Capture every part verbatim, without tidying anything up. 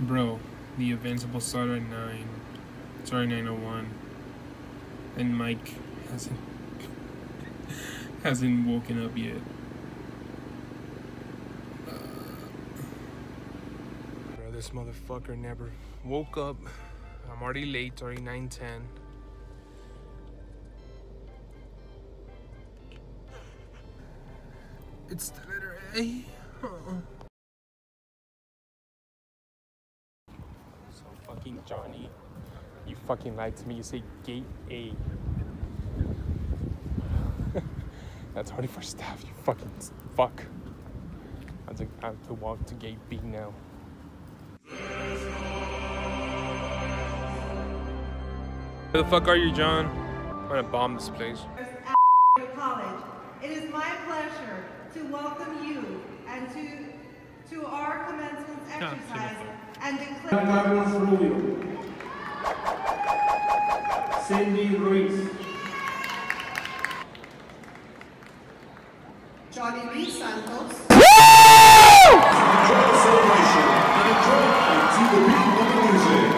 Bro, the event's supposed to start at nine. Sorry, nine oh one. And Mike hasn't hasn't woken up yet. Uh, bro, this motherfucker never woke up. I'm already late. It's already nine ten. It's the letter A. Uh-uh. So fucking Johnny, you fucking lied to me. You say gate A. That's already for staff. You fucking fuck. I have to, I have to walk to gate B now. Where the fuck are you, John? I'm gonna bomb this place. College. It is my pleasure to welcome you and to to our commencement exercise and declare Carlos Rubio, Cindy Ruiz, Johnny Lee Santos. Enjoy the celebration and enjoy life to the beat of the music.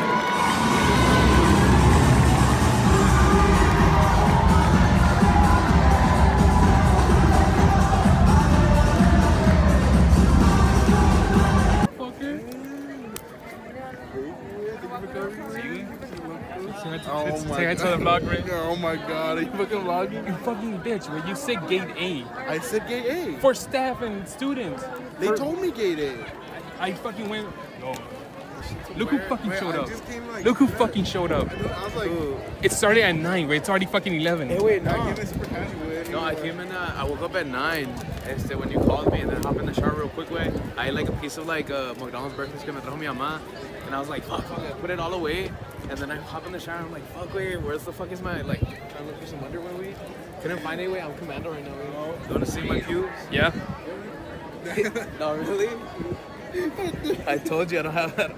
Oh say hi to the vlog, right? Oh my god, are you fucking vlogging? You fucking bitch, where you said gate A. I said gate A. For staff and students. They For, told me gate A. I fucking went. No. Look who fucking Wait, showed I up. just came, like, Look who fucking showed up. I was like, ooh. It started at nine, but it's already fucking eleven. Hey, wait, no. I came in super casual. No, I came in, uh, I woke up at nine. Este, when you called me and then hop in the shower real quick way, I ate like a piece of like uh, McDonald's breakfast que me trajo mi mamá. And I was like, fuck, fuck, I put it all away. And then I hop in the shower and I'm like, fuck, wait, where's the fuck is my, like, trying to look for some underwear, we couldn't find any way. I'm commando right now, we you want to see my pubes? Yeah. No, really? I told you I don't have that.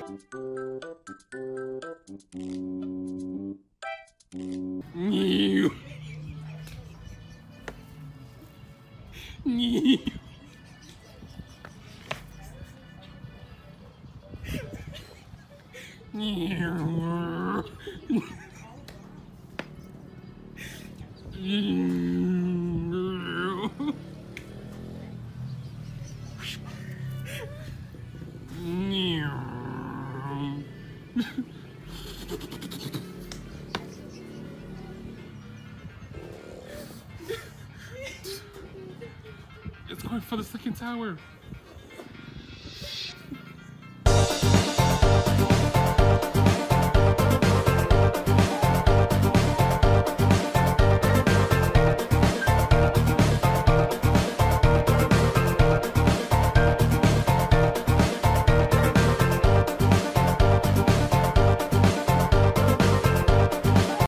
New. New. New. It's going for the second tower.